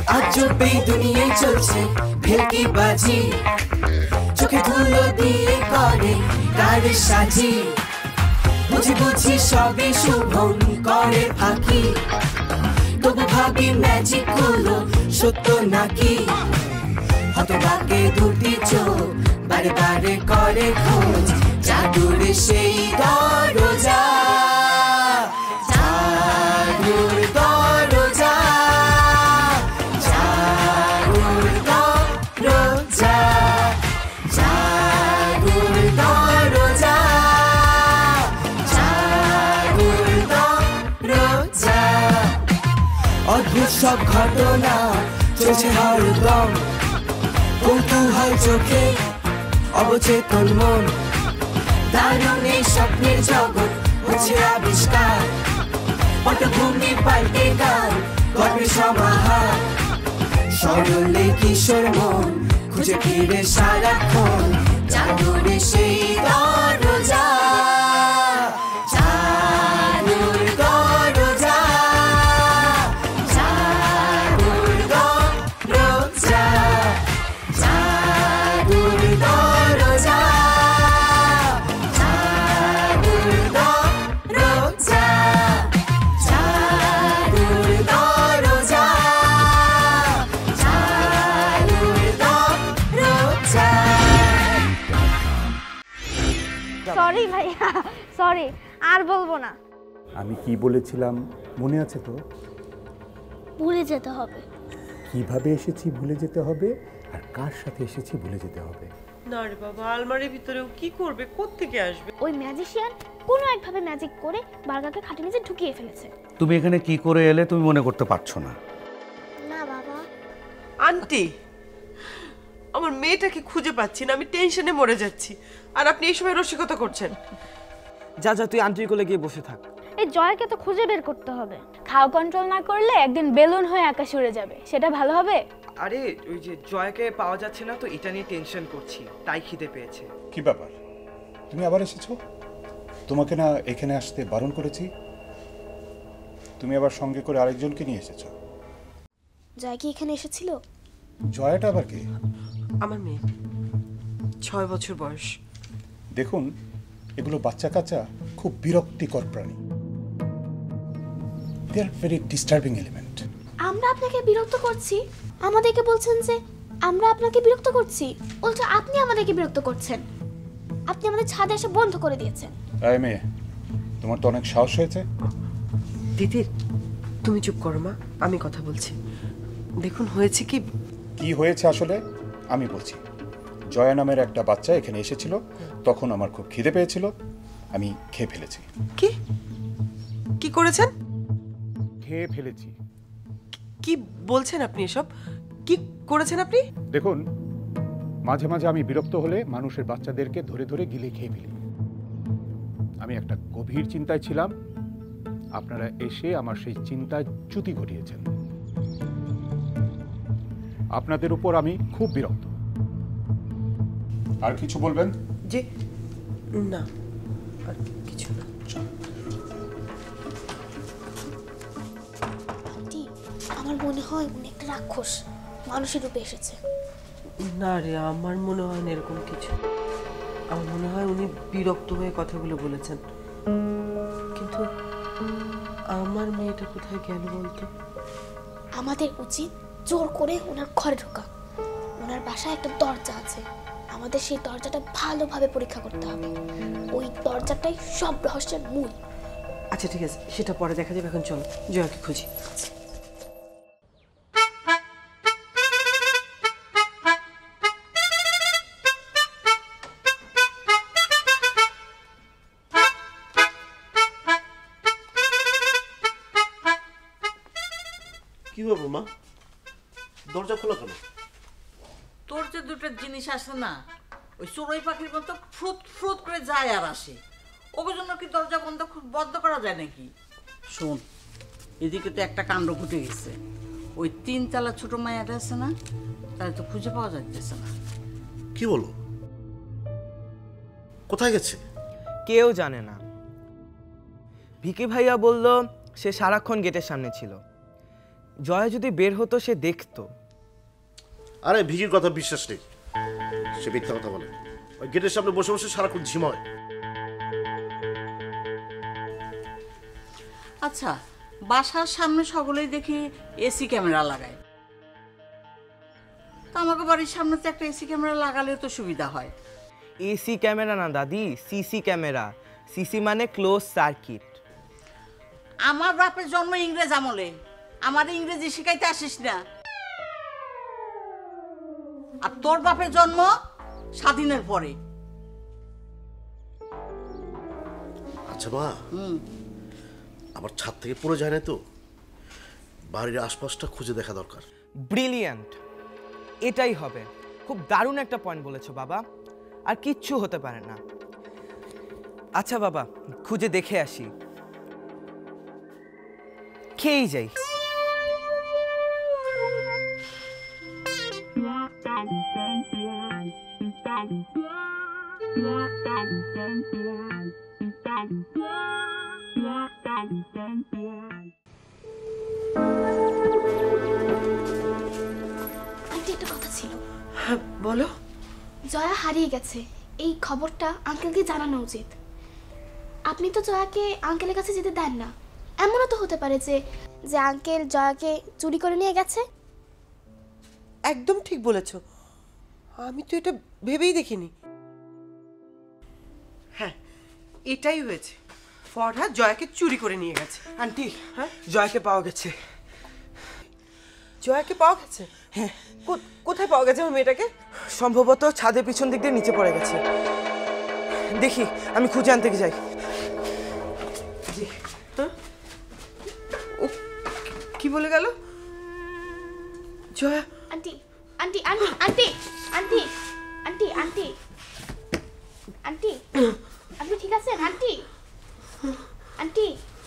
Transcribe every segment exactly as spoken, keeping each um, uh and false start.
আজবে দুনিয়ায় চলছে ভেলকি বাজি, চোখে ধুলো দিয়ে করে গাড়ি সাজি, বুঝি বুঝি সবই শুভম করে ফাঁকি, তবু ভাবি ম্যাজিক গুলো সত্য নাকি, হতবাকে দুটি চোখ বারে বারে করে খোঁজ, জাদুর সেই দরজা, জাদুর দরজা, জাদুর দরজা, জাদুর দরজা, জাদুর দরজা। অদ্ভুত সব ঘটনা চলছে হরদম, কৌতূহল চোখে অবচেতন মন, দারুণ এই স্বপ্নের জগৎ হচ্ছে আবিষ্কার, পটভূমি পাল্টে গান গল্পের সমাহার, সরলে কিশোর মন খুঁজে ফিরে সারাক্ষণ জাদুর সেই দরজা, জাদুর দরজা, জাদুর দরজা, জাদুর দরজা, জাদুর দরজা, জাদুর দরজা, জাদুর দরজা। সরি ভাইয়া, সরি, আর বলবো না। আমি কি বলেছিলাম মনে আছে তো? ভুলে যেতে হবে। কিভাবে এসেছি ভুলে যেতে হবে, আর কার সাথে এসেছি ভুলে যেতে হবে। না রে বাবা, আলমারির ভিতরেও কি করবে, কোত্থেকে আসবে? ওই ম্যাজিশিয়ান কোনো একভাবে ম্যাজিক করে বার্গারকে খাটের নিচে ঢুকিয়ে ফেলেছে। তুমি এখানে কি করে এলে তুমি মনে করতে পারছো না? না বাবা। আন্টি, আমার মেয়েটাকে খুঁজে পাচ্ছি না, আমি টেনশনে মরে যাচ্ছি, আর আপনি এই সময় রসিকতা করছেন। যা যা, তুই আন্টির কোলে গিয়ে বসে থাক। এই জয়কে তো খুঁজে বের করতে হবে। খাওয়া কন্ট্রোল না করলে একদিন বেলুন হয়ে আকাশে উড়ে যাবে, সেটা ভালো হবে? আরে ওই যে জয়কে পাওয়া যাচ্ছে না তো, এটা নিয়ে টেনশন করছি, তাই খিদে পেয়েছে। কি ব্যাপার, তুমি আবার এসেছো? তোমাকে না এখানে আসতে বারণ করেছি? তুমি আবার সঙ্গে করে আরেকজনকে নিয়ে এসেছো। জয় কি এখানে এসেছিল? জয়াটা আবার কে? আমার মেয়ে, ছয় বছর বয়স। দেখুন, এগুলো বাচ্চা কাচ্চা খুব বিরক্তিকর প্রাণী। They are very disturbing element. আমরা আপনাকে বিরক্ত করছি? আমাদেরকে বলছেন যে আমরা আপনাকে বিরক্ত করছি, উল্টো আপনি আমাদেরকে বিরক্ত করছেন। আপনি আমাদের ছাদে এসে বন্ধ করে দিয়েছেন। এই মেয়ে, তোমার তো অনেক সাহস হয়েছে। দিদির, তুমি চুপ করো মা, আমি কথা বলছি। দেখুন হয়েছে কি। কি হয়েছে আসলে আমি বলছি। জয়া নামের একটা বাচ্চা এখানে এসেছিল, তখন আমার খুব খিদে পেয়েছিল, আমি খেয়ে ফেলেছি। কি কি করেছেন? খেয়ে ফেলেছি। কি বলছেন আপনি এসব? কি করেছেন আপনি? দেখুন, মাঝে মাঝে আমি বিরক্ত হলে মানুষের বাচ্চাদেরকে ধরে ধরে গিলে খেয়ে ফেলি। আমি একটা গভীর চিন্তায় ছিলাম, আপনারা এসে আমার সেই চিন্তায় চ্যুতি ঘটিয়েছেন। আপনাদের উপর আমি খুব বিরক্ত। আর কিছু বলবেন? জি না, আর কিছু না। আমার মনে হয় উনি একটা রাক্ষস মানুষের রূপে এসেছে। না রে, আমার মনে হয় না এরকম কিছু। আমার মনে হয় উনি বিরক্ত হয়ে কথাগুলো বলেছেন। কিন্তু আমার মেয়েটা কোথায় গেল বলতো? আমাদের উচিত জোর করে ওনার ঘরে ঢোকা। ওনার বাসায় একটা দরজা আছে, আমাদের সেই দরজাটা ভালোভাবে পরীক্ষা করতে হবে। ওই দরজাটাই সব রহস্যের মূল। আচ্ছা ঠিক আছে, সেটা পরে দেখা যাবে, এখন চলো জয়াকে খুঁজি। কি হবে মা, দরজা খোলা কেন? তোর যে দুটো জিনিস আছে না, ওই চড়ুই পাখির মতো ফ্রুত ফ্রুত করে যায় আর আসে, ওর জন্য কি দরজা বন্ধ বন্ধ করা যায় নাকি? শোন, এদিকে তো একটা কাণ্ড ঘটে গেছে। ওই তিন তালা ছোট মায়াটা আছে না, তাই তো খুঁজে পাওয়া যাচ্ছে না। কি বলো, কোথায় গেছে? কেউ জানে না। ভিকি ভাইয়া বলল সে সারাক্ষণ গেটের সামনে ছিল। জয়া যদি বের হতো সে দেখতো। আরে ভিকির কথা বিশ্বাস নেই, সে মিথ্যা কথা বলে। ওই গেটের সামনে বসে বসে সারাক্ষণ ঝিমায়। আচ্ছা, বাসার সামনে সকলেই দেখি এসি ক্যামেরা লাগায়, তো আমাকে বাড়ির সামনে তো একটা এসি ক্যামেরা লাগালে তো সুবিধা হয়। এসি ক্যামেরা না দাদি, সিসি ক্যামেরা। সিসি মানে ক্লোজ সার্কিট। আমার বাপের জন্ম ইংরেজ আমলে, আমার ইংরেজি শিখাইতে আসিস না। আর তোর বাপের জন্ম স্বাধীনের পরে। আচ্ছা মা, আমার ছাদ থেকে পড়ে যায় না তো? বাড়ির আশপাশটা খুঁজে দেখা দরকার। ব্রিলিয়ান্ট, এটাই হবে। খুব দারুণ একটা পয়েন্ট বলেছো বাবা, আর কিচ্ছু হতে পারে না। আচ্ছা বাবা, খুঁজে দেখে আসি, খেয়েই যাই। আন্টি, একটা কথা ছিল। হ্যাঁ বলো। জয়া হারিয়ে গেছে, এই খবরটা আঙ্কেলকে জানানো উচিত। আপনি তো জয়াকে আঙ্কেলের কাছে যেতে দেন না। এমনও তো হতে পারে যে যে আঙ্কেল জয়াকে চুরি করে নিয়ে গেছে। একদম ঠিক বলেছ, আমি তো এটা ভেবেই দেখিনি। হ্যাঁ, এটাই হয়েছে। ফরহাদ জয়াকে চুরি করে নিয়ে গেছে। আন্টি, হ্যাঁ, জয়াকে পাওয়া গেছে। জয়াকে পাওয়া গেছে? হ্যাঁ। কোথায় পাওয়া গেছে আমার মেয়েটাকে? সম্ভবত ছাদের পিছন দিক দিয়ে নিচে পড়ে গেছে। দেখি, আমি খুঁজে আনতে যাই। ও কি বলে গেল? Jaya. Aunty aunty aunty aunty aunty aunty aunty aunty আপনি ঠিক আছেন আন্টি? আন্টি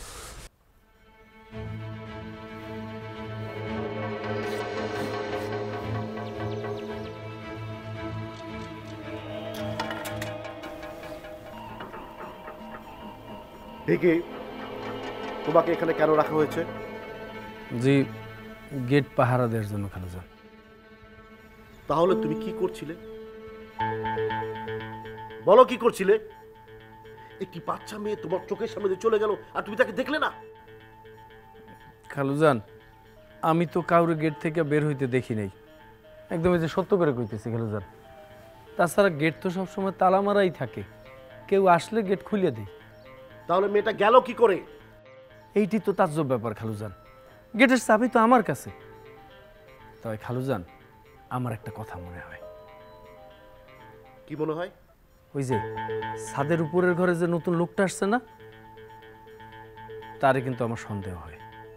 ভিকি, তোমাকে এখানে কেন রাখা হয়েছে? জি, গেট পাহারা দেওয়ার জন্য খালুজান। তাহলে তুমি কি করছিলে? বলো কি করছিলে? একটি বাচ্চা মেয়ে তোমার চোখের সামনে দিয়ে চলে গেল আর তুমি তাকে দেখলে না? খালুজান, আমি তো কাউরে গেট থেকে বের হইতে দেখি নাই। একদম এই যে সত্য করে কইতেছি খালুজান। তাছাড়া গেট তো সবসময় তালা মারাই থাকে, কেউ আসলে গেট খুলে দেয়। তাহলে মেয়েটা গেল কি করে? এইটি তো তাজ্জব ব্যাপার খালুজান। গেটের চাবি তো আমার কাছে। তবে খালুজান, আমার একটা কথা মনে হয়। কি মনে হয়? ওই যে ছাদের উপরের ঘরে যে নতুন লোকটা আসছে না, তারে কিন্তু আমার সন্দেহ হয়।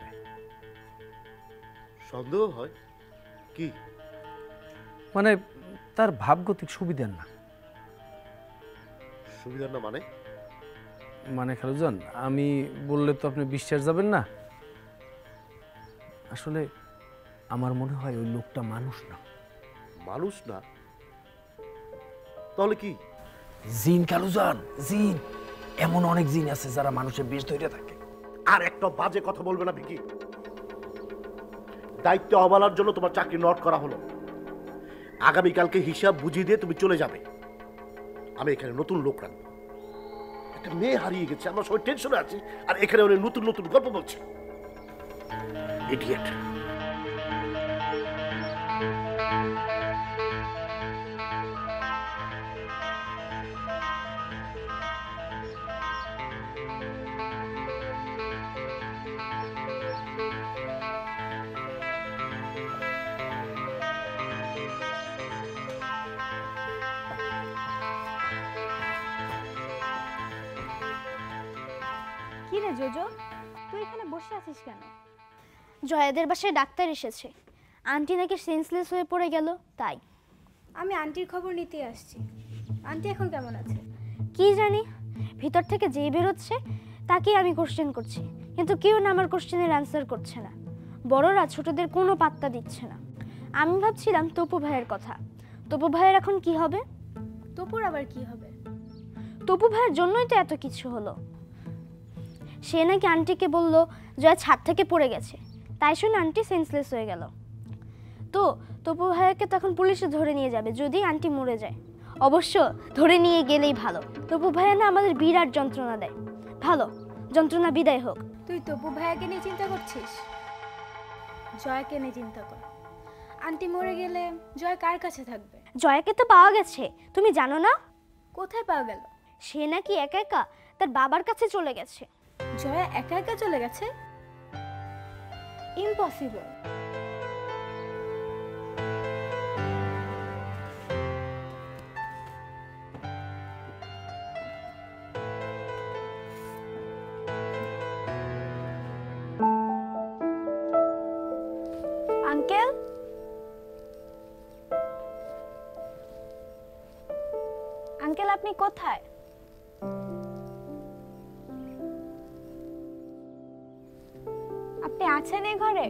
সন্দেহ হয়? কি? মানে তার ভাবগতিক সুবিধার না। সুবিধার না মানে? মানে খালুজান, আমি বললে তো আপনি বিশ্বাস যাবেন না। আসলে আমার মনে হয় ওই লোকটা মানুষ না। মানুষ না? তাহলে কি? জিন খালুজান, জিন। এমন অনেক জিন আছে যারা মানুষের বেশ ধরে থাকে। আর একটা বাজে কথা বলবে না ভিকি। দায়িত্ব অবহেলার জন্য তোমার চাকরি নট করা হলো। আগামীকালকে হিসাব বুঝিয়ে দিয়ে তুমি চলে যাবে। আমি এখানে নতুন লোক রাখবো। একটা মেয়ে হারিয়ে গেছে, আমরা সবাই টেনশনে আছি, আর এখানে অনেক নতুন নতুন গল্প বলছে। ইডিয়েট। কি রে জোজো, তুই এখানে বসে আছিস কেন? জয়াদের বাসায় ডাক্তার এসেছে। আন্টি নাকি সেন্সলেস হয়ে পড়ে গেল, তাই। আমি আন্টির খবর নিতে আসছি। আন্টি এখন কেমন আছে? কি জানি, ভিতর থেকে যেই বেরোচ্ছে তাকে আমি কোশ্চেন করছি, কিন্তু কেউ না আমার কোশ্চেনের অ্যান্সার করছে না। বড়রা ছোটদের কোনো পাত্তা দিচ্ছে না। আমি ভাবছিলাম তপু ভাইয়ের কথা। তপু ভাইয়ের এখন কি হবে? তপুর আবার কি হবে? তপু ভাইয়ের জন্যই তো এত কিছু হলো। সে নাকি আন্টিকে বলল জয়া ছাদ থেকে পড়ে গেছে, তাই শুনে আন্টি সেন্সলেস হয়ে গেল। তো তপু ভাইয়াকে তখন পুলিশে ধরে নিয়ে যাবে যদি আন্টি মরে যায়। অবশ্য ধরে নিয়ে গেলেই ভালো, তপু ভাইয়া না আমাদের বিরাট যন্ত্রণা দেয়। ভালো, যন্ত্রণা বিদায় হোক। তুই তপু ভাইয়াকে নিয়ে চিন্তা করছিস? জয়কে নিয়ে চিন্তা কর। আন্টি মরে গেলে জয় কার কাছে থাকবে? জয়াকে তো পাওয়া গেছে, তুমি জানো না? কোথায় পাওয়া গেল? সে নাকি একা একা তার বাবার কাছে চলে গেছে। জয়া একা একা চলে গেছে? ইম্পসিবল। আঙ্কেল, আঙ্কেল আপনি কোথায়? আপনি আছেন এই ঘরে?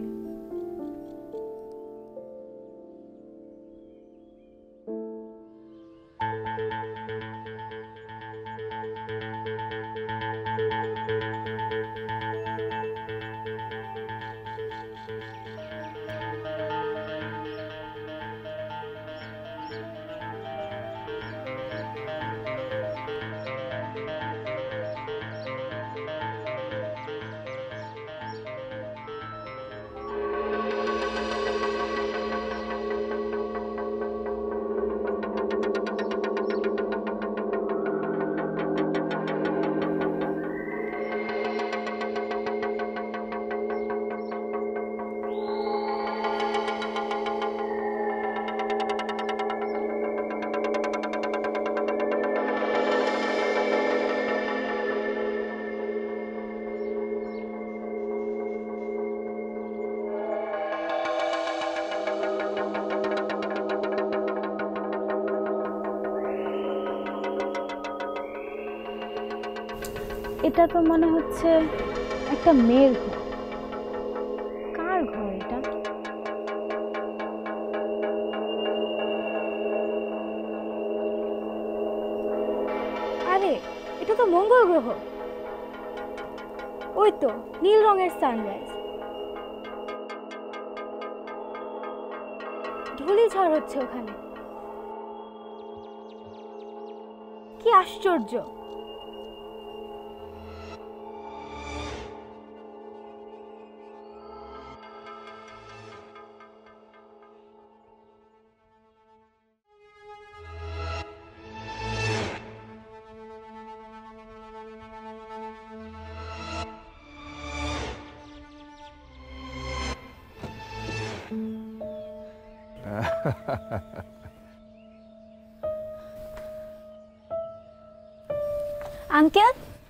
এটা তো মনে হচ্ছে একটা মেয়ের ঘর। কার ঘর এটা? আরে এটা তো মঙ্গল গ্রহ। ওই তো নীল রঙের সানরাইজ। ধুলি ঝড় হচ্ছে ওখানে। কি আশ্চর্য! আঙ্কেল,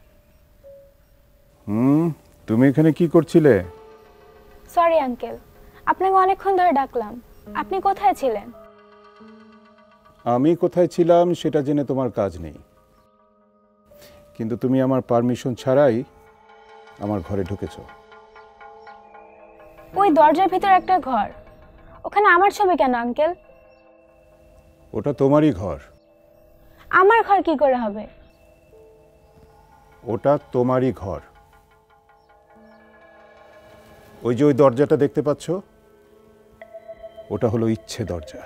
হুম তুমি এখানে কি করছিলে? সরি আঙ্কেল, আপনাকে অনেকক্ষণ ধরে ডাকলাম। আপনি কোথায় ছিলেন? আমি কোথায় ছিলাম সেটা জেনে তোমার কাজ নেই, কিন্তু তুমি আমার পারমিশন ছাড়াই আমার ঘরে ঢুকেছো। ওই দরজার ভিতর একটা ঘর, ওখানে আমার ছবি কেন আঙ্কেল? ওটা তোমারই ঘর। আমার ঘর কি করে হবে? ওটা তোমারই ঘর। ওই যে ওই দরজাটা দেখতে পাচ্ছ, ওটা হলো ইচ্ছে দরজা।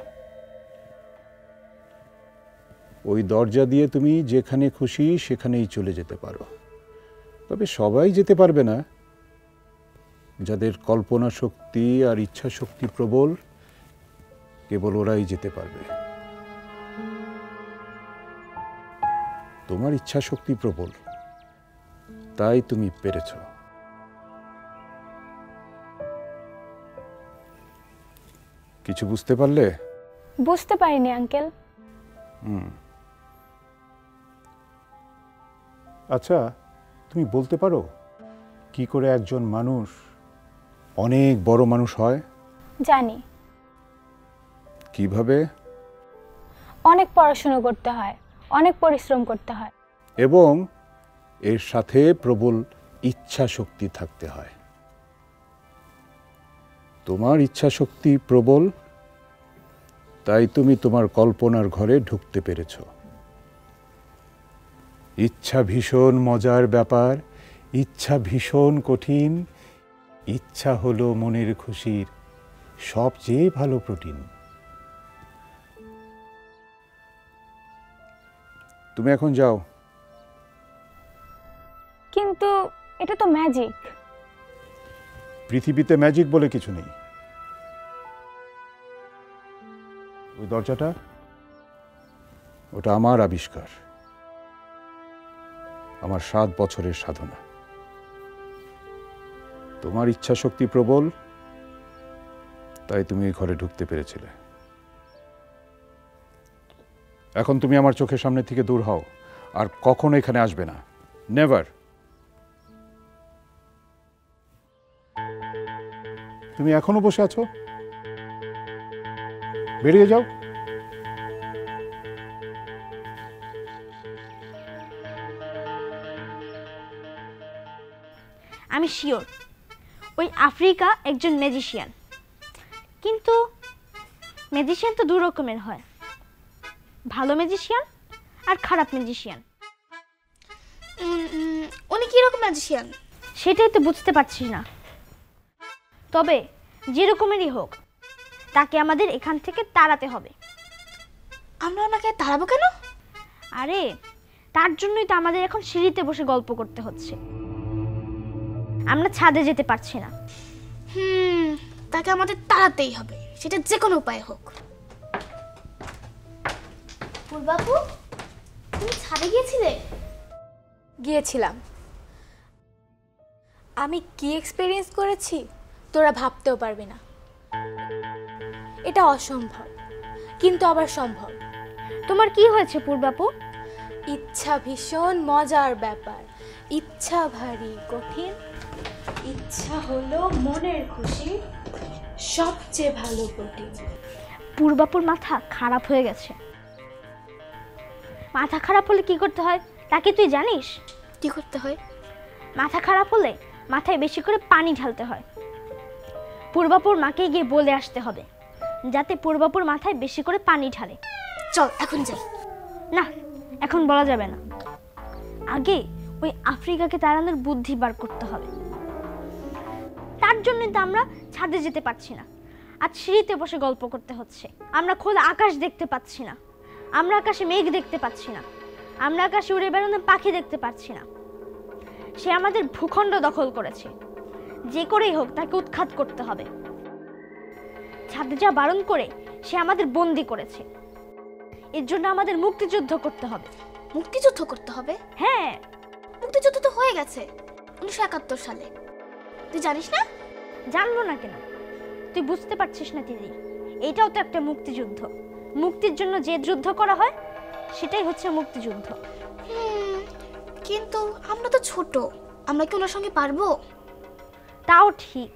ওই দরজা দিয়ে তুমি যেখানে খুশি সেখানেই চলে যেতে পারো, তবে সবাই যেতে পারবে না। যাদের কল্পনা শক্তি আর ইচ্ছা শক্তি প্রবল, কেবল ওরাই যেতে পারবে। তোমার ইচ্ছা শক্তি প্রবল, তাই তুমি পেরেছ। কিছু বুঝতে পারলে? বুঝতে পারিনি আঙ্কেল। হুম আচ্ছা, তুমি বলতে পারো কি করে একজন মানুষ অনেক বড় মানুষ হয়? জানি। কিভাবে? অনেক পড়াশোনা করতে হয়, অনেক পরিশ্রম করতে হয়, এবং এর সাথে প্রবল ইচ্ছা শক্তি থাকতে হয়। তোমার ইচ্ছা শক্তি প্রবল, তাই তুমি তোমার কল্পনার ঘরে ঢুকতে পেরেছ। ইচ্ছা ভীষণ মজার ব্যাপার, ইচ্ছা ভীষণ কঠিন, ইচ্ছা হলো মনের খুশির সবচেয়ে ভালো প্রোটিন। তুমি এখন যাও। কিন্তু এটা তো ম্যাজিক। পৃথিবীতে ম্যাজিক বলে কিছু নেই। ওই দরজাটা, ওটা আমার আবিষ্কার, আমার সাত বছরের সাধনা। তোমার ইচ্ছা শক্তি প্রবল, তাই তুমি এই ঘরে ঢুকতে পেরেছিলে। এখন তুমি আমার চোখের সামনে থেকে দূর হও, আর কখনো এখানে আসবে না। নেভার। তুমি এখনো বসে আছো? বেরিয়ে যাও। আমি শিওর ওই আফ্রিকা একজন ম্যাজিশিয়ান। কিন্তু ম্যাজিশিয়ান তো দু রকমের হয়, ভালো ম্যাজিশিয়ান আর খারাপ ম্যাজিশিয়ান। উনি কি রকম ম্যাজিশিয়ান সেটাই তো বুঝতে পারছি না। তবে যে রকমেরই হোক, তাকে আমাদের এখান থেকে তাড়াতে হবে। আমরা ওনাকে তাড়াবো কেন? আরে তার জন্যই তো আমাদের এখন সিঁড়িতে বসে গল্প করতে হচ্ছে। আমরা ছাদে যেতে পারছি না। হুম তাকে আমাদের তাড়াতেই হবে, সেটা যে কোনো উপায় হোক। ফুলবাবু, তুমি ছাদে গিয়েছিলে? গিয়েছিলাম। আমি কি এক্সপেরিয়েন্স করেছি তোরা ভাবতেও পারবি না। এটা অসম্ভব, কিন্তু আবার সম্ভব। তোমার কি হয়েছে পূর্বাপু? ইচ্ছা ভীষণ মজার ব্যাপার, ইচ্ছা ভারী কঠিন। ইচ্ছা হলো মনের খুশি সবচেয়ে ভালো প্রোটিন। পূর্বাপুর মাথা খারাপ হয়ে গেছে। মাথা খারাপ হলে কি করতে হয় তা কি তুই জানিস? কি করতে হয়? মাথা খারাপ হলে মাথায় বেশি করে পানি ঢালতে হয়। পূর্বাপুর মাকে গিয়ে বলে আসতে হবে যাতে পূর্বাপুর মাথায় বেশি করে পানি ঢালে। চল এখন যাই। না, এখন বলা যাবে না। আগে ওই আফ্রিকাকে তাড়ানোর বুদ্ধি বার করতে হবে। তার জন্য তো আমরা ছাদে যেতে পারছি না, আজ সিঁড়িতে বসে গল্প করতে হচ্ছে। আমরা খোলা আকাশ দেখতে পাচ্ছি না, আমরা আকাশে মেঘ দেখতে পাচ্ছি না, আমরা আকাশে উড়ে বেড়ানো পাখি দেখতে পাচ্ছি না। সে আমাদের ভূখণ্ড দখল করেছে। যে করেই হোক তাকে উৎখাত করতে হবে। ছাদে যা বারণ করে সে আমাদের বন্দি করেছে। এর জন্য আমাদের মুক্তিযুদ্ধ করতে হবে। মুক্তিযুদ্ধ করতে হবে? হ্যাঁ, মুক্তিযুদ্ধ তো হয়ে গেছে উনিশশো একাত্তর সালে। তুই জানিস না? জানবো না কেন? তুই বুঝতে পারছিস না দিদি, এটাও তো একটা মুক্তিযুদ্ধ। মুক্তির জন্য যে যুদ্ধ করা হয় সেটাই হচ্ছে মুক্তিযুদ্ধ। কিন্তু আমরা তো ছোট, আমরা কি ওনার সঙ্গে পারবো? তাও ঠিক,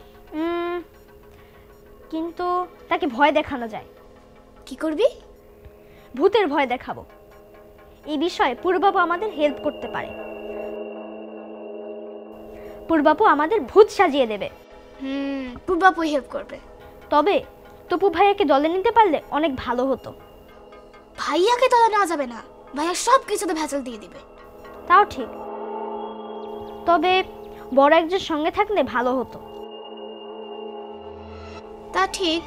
কিন্তু তাকে ভয় দেখানো যায়। কি করবি? ভূতের ভয় দেখাবো। এই বিষয়ে পূর্বাপু আমাদের হেল্প করতে পারে। পূর্বাপু আমাদের ভূত সাজিয়ে দেবে। হুম পূর্বাপু হেল্প করবে। তবে তপু ভাইয়াকে দলে নিতে পারলে অনেক ভালো হতো। ভাইয়াকে দলে নেওয়া যাবে না, ভাইয়া সব কিছুতে ভেজাল দিয়ে দিবে। তাও ঠিক, তবে বড় একজন সঙ্গে থাকলে ভালো হতো। তা ঠিক।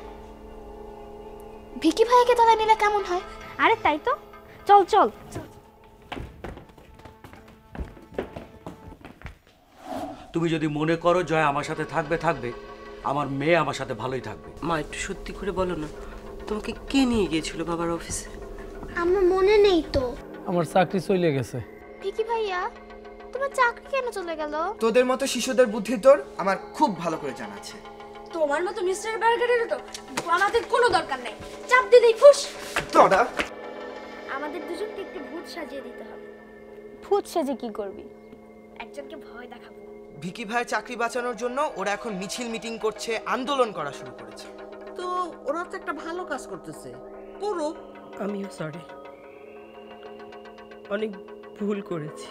ভিকি ভাইয়াকে দলে নিলে কেমন হয়? আরে তাই তো, চল চল। তুমি যদি মনে করো জয় আমার সাথে থাকবে থাকবে, আমার মেয়ে আমার সাথে ভালোই থাকবে। মা একটু সত্যি করে বলো না, তোমাকে কে নিয়ে গিয়েছিল বাবার অফিসে? আমার মনে নেই তো। আমার চাকরি চলে গেছে। ভিকি ভাইয়া, তোমার চাকরি কেন চলে গেল? তোদের মতো শিশুদের বুদ্ধি তোর আমার খুব ভালো করে জানা আছে। তোমার মতো মিস্টার বার্গারের তো আমাদের কোনো দরকার নেই। চাপ দিলেই খুশ। দাদা, আমাদের দুজনকে একটু ভূত সাজিয়ে দিতে হবে। ভূত সেজে কি করবি? একজনকে ভয় দেখাবো। ভিকি ভাইয়ের চাকরি বাঁচানোর জন্য ওরা এখন মিছিল মিটিং করছে, আন্দোলন করা শুরু করেছে। তো ওরা তো একটা ভালো কাজ করতেছে, করুক। আমিও সরি, অনেক ভুল করেছি।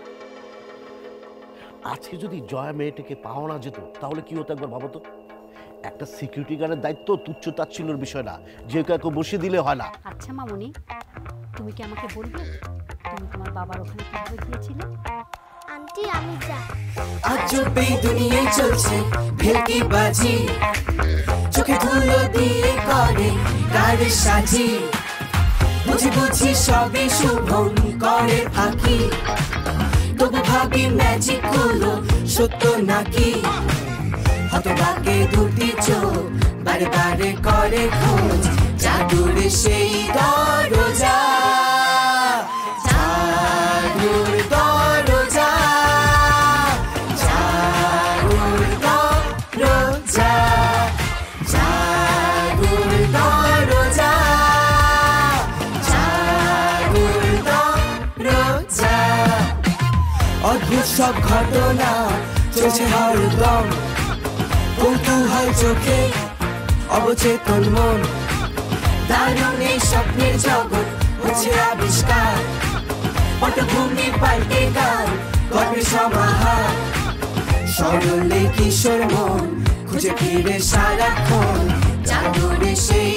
আজকে যদি জয়া মেয়েটাকে পাওয়া না যেত তাহলে কি হতো একবার ভাবো তো। একটা সিকিউরিটি গার্ডের দায়িত্ব তুচ্ছ তাচ্ছিল্যের বিষয় না, যে কাউকে বসিয়ে দিলে হয় না। আচ্ছা মামনি, তুমি কি আমাকে বলবে তুমি তোমার বাবার ওখানে কিভাবে গিয়েছিলে? আন্টি আন্টি আমি যাই। আজ এই দুনিয়ায় চলছে ভেলকি বাজি, চোখে ধুলো দিয়ে করে গাড়ি সাজি, বুঝি বুঝি সবই শুভম করে ফাঁকি, তবু ভাবি ম্যাজিক গুলো সত্য নাকি, হতভাগে দুটি চোখ বারে বারে করে খোঁজ জাদুর সেই দরজা, জাদুর দরজা, জাদুর দরজা, জাদুর দরজা, জাদুর দরজা। অদ্ভুত সব ঘটনা চলছে হরদম, কৌতূহল চোখে অবচেতন মন, দারুণ এই স্বপ্নের জগৎ হচ্ছে আবিষ্কার, পটভূমি পাল্টে গান গল্পের সমাহার, সরলে কিশোর মন খুঁজে ফিরে সারাক্ষণ জাদুর সেই